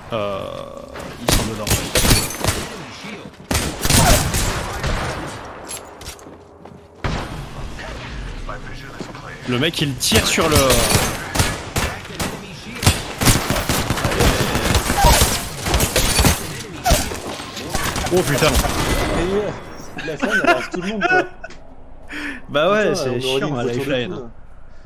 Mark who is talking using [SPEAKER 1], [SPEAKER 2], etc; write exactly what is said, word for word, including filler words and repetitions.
[SPEAKER 1] Euh... Ils sont dedans. Le mec il tire sur le... Oh putain.
[SPEAKER 2] La scène, elle arrache tout le monde quoi.
[SPEAKER 1] Bah ouais,
[SPEAKER 2] Putain,
[SPEAKER 1] c'est
[SPEAKER 2] on aurait dit
[SPEAKER 1] chiant
[SPEAKER 2] une
[SPEAKER 1] à
[SPEAKER 2] voiture de
[SPEAKER 1] Lifeline.
[SPEAKER 2] poule.